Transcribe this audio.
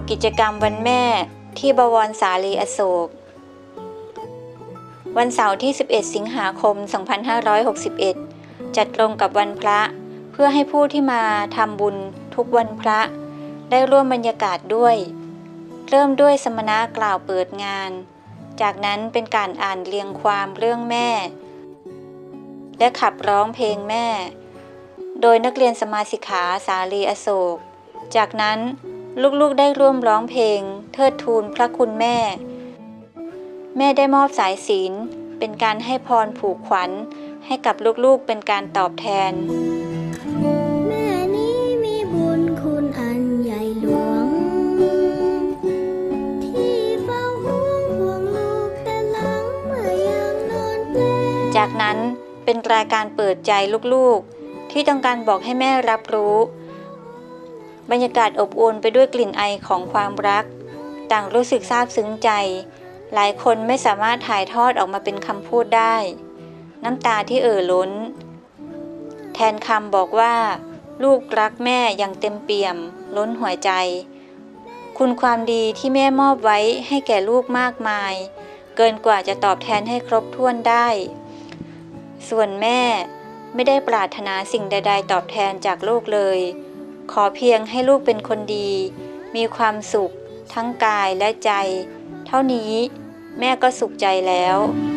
กิจกรรมวันแม่ที่บวรสาลีอโศกวันเสาร์ที่ 11 สิงหาคม 2561 จัดตรงกับวันพระเพื่อให้ผู้ที่มาทำบุญทุกวันพระได้ร่วมบรรยากาศด้วยเริ่มด้วยสมณะกล่าวเปิดงานจากนั้นเป็นการอ่านเรียงความเรื่องแม่และขับร้องเพลงแม่โดยนักเรียนสมาสิกขาสาลีอโศกจากนั้นลูกๆได้ร่วมร้องเพลงเทิดทูนพระคุณแม่ได้มอบสายศีลเป็นการให้พรผูกขวัญให้กับลูกๆเป็นการตอบแทนแม่นี้มีบุญคุณอันใหญ่หลวงที่เฝ้าห่วงลูกแต่หลังเมื่อยามนอนเปลจากนั้นเป็นรายการเปิดใจลูกๆที่ต้องการบอกให้แม่รับรู้บรรยากาศอบอุ่นไปด้วยกลิ่นไอของความรักต่างรู้สึกซาบซึ้งใจหลายคนไม่สามารถถ่ายทอดออกมาเป็นคำพูดได้น้ำตาที่ล้นแทนคำบอกว่าลูกรักแม่อย่างเต็มเปี่ยมล้นหัวใจคุณความดีที่แม่มอบไว้ให้แก่ลูกมากมายเกินกว่าจะตอบแทนให้ครบถ้วนได้ส่วนแม่ไม่ได้ปรารถนาสิ่งใดๆตอบแทนจากลูกเลยขอเพียงให้ลูกเป็นคนดีมีความสุขทั้งกายและใจเท่านี้แม่ก็สุขใจแล้ว